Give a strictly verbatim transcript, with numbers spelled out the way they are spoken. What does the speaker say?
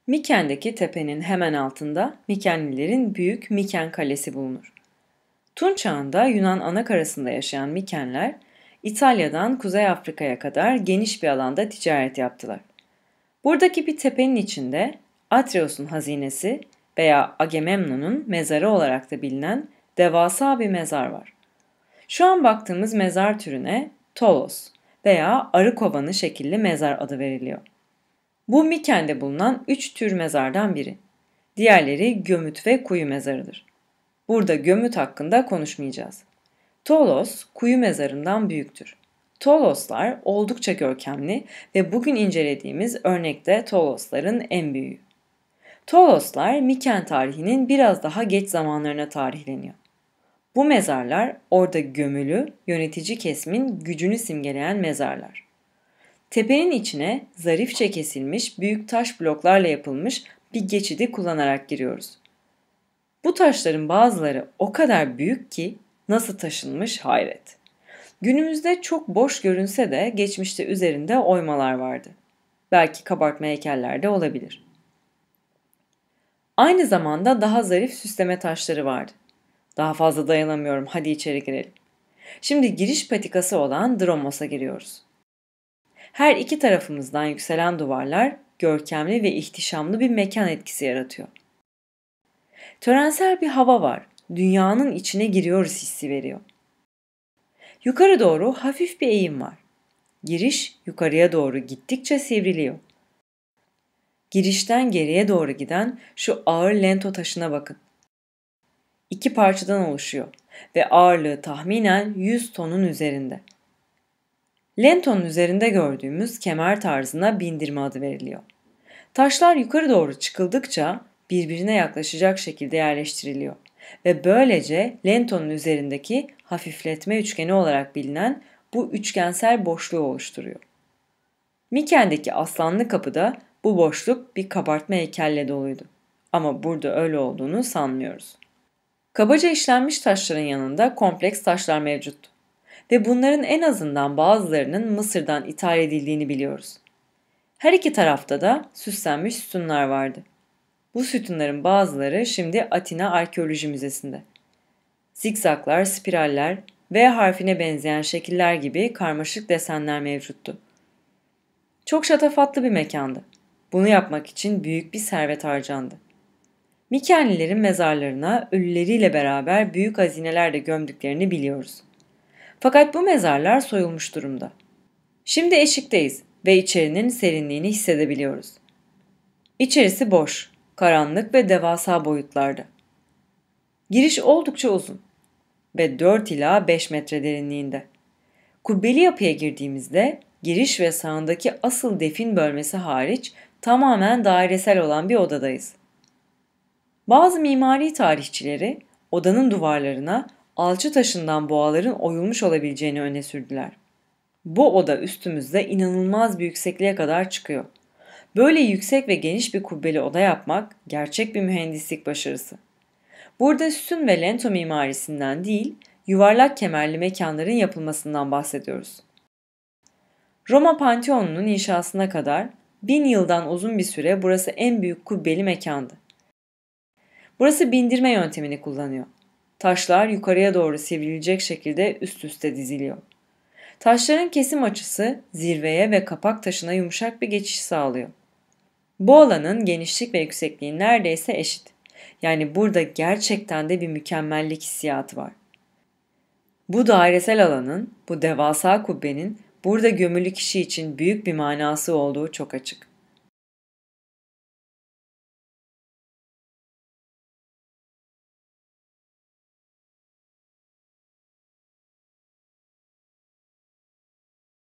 Miken'deki tepenin hemen altında Mikenlilerin Büyük Miken Kalesi bulunur. Tunç Çağı'nda Yunan anakarasında yaşayan Mikenler, İtalya'dan Kuzey Afrika'ya kadar geniş bir alanda ticaret yaptılar. Buradaki bir tepenin içinde Atreus'un hazinesi veya Agamemnon'un mezarı olarak da bilinen devasa bir mezar var. Şu an baktığımız mezar türüne Tolos veya arı kovanı şekilli mezar adı veriliyor. Bu Miken'de bulunan üç tür mezardan biri. Diğerleri gömüt ve kuyu mezarıdır. Burada gömüt hakkında konuşmayacağız. Tolos, kuyu mezarından büyüktür. Toloslar oldukça görkemli ve bugün incelediğimiz örnekte Tolosların en büyüğü. Toloslar Miken tarihinin biraz daha geç zamanlarına tarihleniyor. Bu mezarlar orada gömülü, yönetici kesimin gücünü simgeleyen mezarlar. Tepenin içine zarifçe kesilmiş büyük taş bloklarla yapılmış bir geçidi kullanarak giriyoruz. Bu taşların bazıları o kadar büyük ki nasıl taşınmış hayret. Günümüzde çok boş görünse de geçmişte üzerinde oymalar vardı. Belki kabartma heykeller de olabilir. Aynı zamanda daha zarif süsleme taşları vardı. Daha fazla dayanamıyorum, hadi içeri girelim. Şimdi giriş patikası olan Dromos'a giriyoruz. Her iki tarafımızdan yükselen duvarlar görkemli ve ihtişamlı bir mekan etkisi yaratıyor. Törensel bir hava var, dünyanın içine giriyoruz hissi veriyor. Yukarı doğru hafif bir eğim var. Giriş yukarıya doğru gittikçe sivriliyor. Girişten geriye doğru giden şu ağır lento taşına bakın. İki parçadan oluşuyor ve ağırlığı tahminen yüz tonun üzerinde. Lentonun üzerinde gördüğümüz kemer tarzına bindirme adı veriliyor. Taşlar yukarı doğru çıkıldıkça birbirine yaklaşacak şekilde yerleştiriliyor ve böylece lentonun üzerindeki hafifletme üçgeni olarak bilinen bu üçgensel boşluğu oluşturuyor. Miken'deki Aslanlı Kapı'da bu boşluk bir kabartma heykelle doluydu. Ama burada öyle olduğunu sanmıyoruz. Kabaca işlenmiş taşların yanında kompleks taşlar mevcuttu. Ve bunların en azından bazılarının Mısır'dan ithal edildiğini biliyoruz. Her iki tarafta da süslenmiş sütunlar vardı. Bu sütunların bazıları şimdi Atina Arkeoloji Müzesi'nde. Zikzaklar, spiraller, V harfine benzeyen şekiller gibi karmaşık desenler mevcuttu. Çok şatafatlı bir mekandı. Bunu yapmak için büyük bir servet harcandı. Mikenlilerin mezarlarına ölüleriyle beraber büyük hazineler de gömdüklerini biliyoruz. Fakat bu mezarlar soyulmuş durumda. Şimdi eşikteyiz ve içerinin serinliğini hissedebiliyoruz. İçerisi boş, karanlık ve devasa boyutlarda. Giriş oldukça uzun ve dört ila beş metre derinliğinde. Kubbeli yapıya girdiğimizde giriş ve sağındaki asıl defin bölmesi hariç tamamen dairesel olan bir odadayız. Bazı mimari tarihçileri odanın duvarlarına alçı taşından boğaların oyulmuş olabileceğini öne sürdüler. Bu oda üstümüzde inanılmaz bir yüksekliğe kadar çıkıyor. Böyle yüksek ve geniş bir kubbeli oda yapmak gerçek bir mühendislik başarısı. Burada sütun ve lento mimarisinden değil, yuvarlak kemerli mekanların yapılmasından bahsediyoruz. Roma Pantheon'unun inşasına kadar bin yıldan uzun bir süre burası en büyük kubbeli mekandı. Burası bindirme yöntemini kullanıyor. Taşlar yukarıya doğru sivrilecek şekilde üst üste diziliyor. Taşların kesim açısı zirveye ve kapak taşına yumuşak bir geçiş sağlıyor. Bu alanın genişlik ve yüksekliği neredeyse eşit. Yani burada gerçekten de bir mükemmellik hissiyatı var. Bu dairesel alanın, bu devasa kubbenin burada gömülü kişi için büyük bir manası olduğu çok açık.